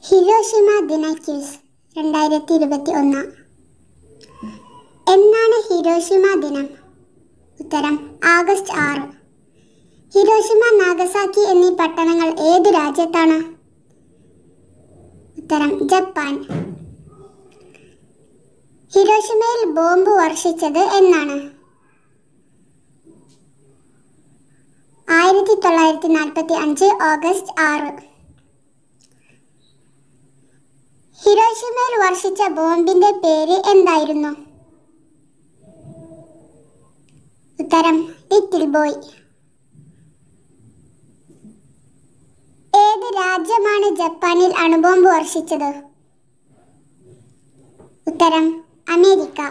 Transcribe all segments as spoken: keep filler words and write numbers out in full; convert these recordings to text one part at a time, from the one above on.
Hiroshima ദിന quiz രണ്ടായിരത്തി ഇരുപത്തി ഒന്ന്. എന്നാണ് ഹിരോഷിമ ദിനം? ഉത്തരം ആഗസ്റ്റ് ആറ്. ഹിരോഷിമ, നാഗസാക്കി എന്നീ പട്ടണങ്ങൾ ഏതു രാജ്യത്താണ്? ഉത്തരം ജപ്പാൻ. ഹിരോഷിമയിൽ ബോംബ് വർഷിച്ചത് എന്നാണ്? ആയിരത്തി തൊള്ളായിരത്തി നാൽപ്പത്തി അഞ്ച് ഓഗസ്റ്റ് ആറ്. ഹിരോഷിമയിൽ വർഷിച്ച ബോംബിന്റെ പേര് എന്തായിരുന്നു? ഉത്തരം ലിറ്റിൽ ബോയ്. ഏത് രാജ്യമാണ് ജപ്പാനിൽ അണുബോംബ് വർഷിച്ചത്? ഉത്തരം അമേരിക്ക.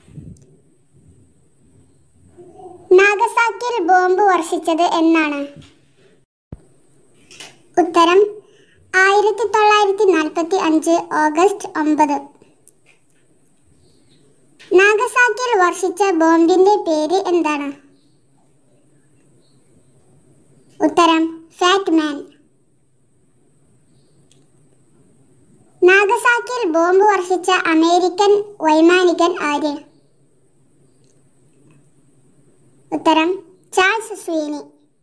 നാഗസാക്കിയിൽ ബോംബ് വർഷിച്ചത് എന്നാണ്? ഉത്തരം ആയിരത്തി തൊള്ളായിരത്തി നാൽപ്പത്തി അഞ്ച് ഓഗസ്റ്റ് ഒമ്പത്. നാഗസാക്കിയിൽ വർഷിച്ച ബോംബിന്റെ പേര് എന്താണ്? ഉത്തരം ഫാറ്റ് മാൻ. നാഗസാക്കിയിൽ ബോംബ് വർഷിച്ച അമേരിക്കൻ വൈമാനികൻ ആര്? ഉത്തരം ചാൾസ് സ്വീനി.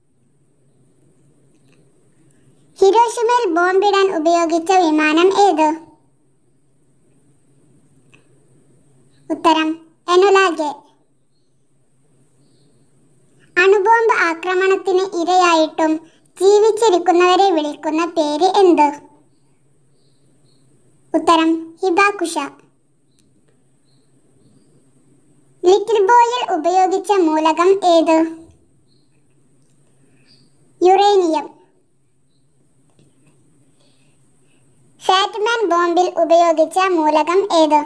ഹിരോഷിമയിൽ ബോംബിടാൻ ഉപയോഗിച്ച വിമാനം ഏത്? ഉത്തരം എനോലാഗെ. അണുബോംബ് ആക്രമണത്തിന് ഇരയായിട്ടും ജീവിച്ചിരിക്കുന്നവരെ വിളിക്കുന്ന പേര് എന്ത്? ഉത്തരം ഹിബാകുഷ. ലിറ്റിൽ ബോയിൽ ഉപയോഗിച്ച മൂലകം ഏത്? യുറേനിയം. ഫാറ്റ്മാൻ ബോംബിൽ ഉപയോഗിച്ച മൂലകം ഏത്?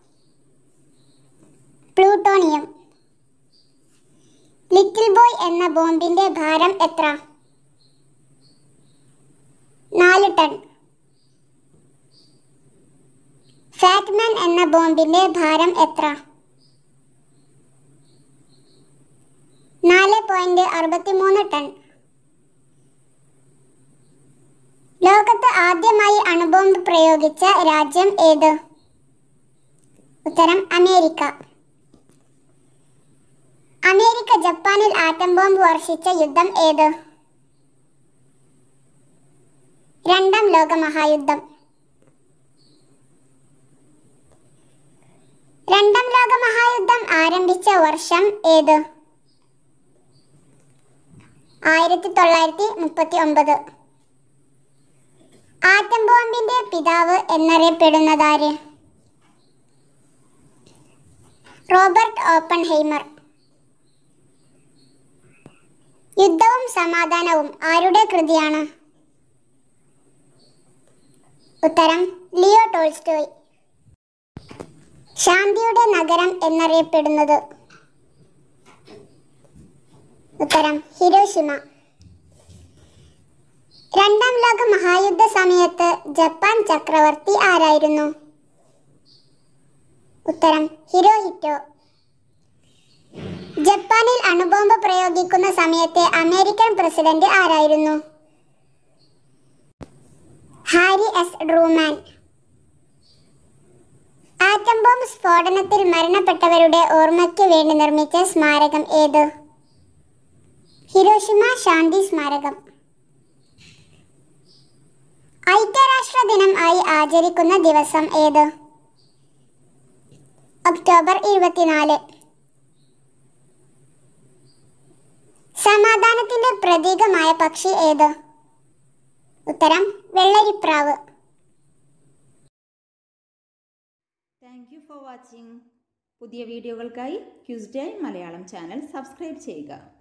പ്ലൂട്ടോണിയം. ലിറ്റിൽ ബോയ് എന്ന ബോംബിന്റെ ഭാരം എത്ര? നാല് ടൺ. ഫാറ്റ്മാൻ എന്ന ബോംബിന്റെ ഭാരം എത്ര? നാല് പോയിന്റ് അറുപത്തിമൂന്ന് ടൺ. ലോകത്ത് ആദ്യമായി അണുബോംബ് പ്രയോഗിച്ച രാജ്യം ഏത്? ഉത്തരം അമേരിക്ക. അമേരിക്ക ജപ്പാനിൽ ആറ്റം ബോംബ് വർഷിച്ച യുദ്ധം ഏത്? രണ്ടാം ലോക മഹായുദ്ധം. രണ്ടാം ലോക മഹായുദ്ധം ആരംഭിച്ച വർഷം ഏത്? ആയിരത്തി തൊള്ളായിരത്തി മുപ്പത്തി ഒമ്പത്. ആറ്റം ബോംബിന്റെ പിതാവ് എന്നറിയപ്പെടുന്നതാര്? Robert Oppenheimer. യുദ്ധവും സമാധാനവും ആരുടെ കൃതിയാണ്? ഉത്തരം ലിയോ ടോൾസ്റ്റോയ്. ശാന്തിയുടെ നഗരം എന്നറിയപ്പെടുന്നത്? ഉത്തരം ഹിരോഷിമ. രണ്ടാം ലോക മഹായുദ്ധ സമയത്ത് ജപ്പാൻ ചക്രവർത്തി ആരായിരുന്നു? ഉത്തരം ഹിരോഹിറ്റോ. ജപ്പാനിൽ അണുബോംബ് പ്രയോഗിക്കുന്ന സമയത്തെ അമേരിക്കൻ പ്രസിഡന്റ് ആരായിരുന്നു? Harry S Truman. Atom bomb സ്ഫോടനത്തിൽ മരണപ്പെട്ടവരുടെ ഓർമ്മയ്ക്ക് വേണ്ടി നിർമ്മിച്ച സ്മാരകം ഏത്? ഹിരോഷിമ ശാന്തി സ്മാരകം. ഐക്യരാഷ്ട്ര ദിനം ആയി ആചരിക്കുന്ന ദിവസം ഏത്? ഒക്ടോബർ ഇരുപത്തിനാല്. സമാധാനത്തിന്റെ പ്രതീകമായ പക്ഷി ഏത്? ഉത്തരം വെള്ളരിപ്രാവ്. Thank you for watching. പുതിയ വീഡിയോകൾക്കായി quiz time Malayalam channel subscribe ചെയ്യുക.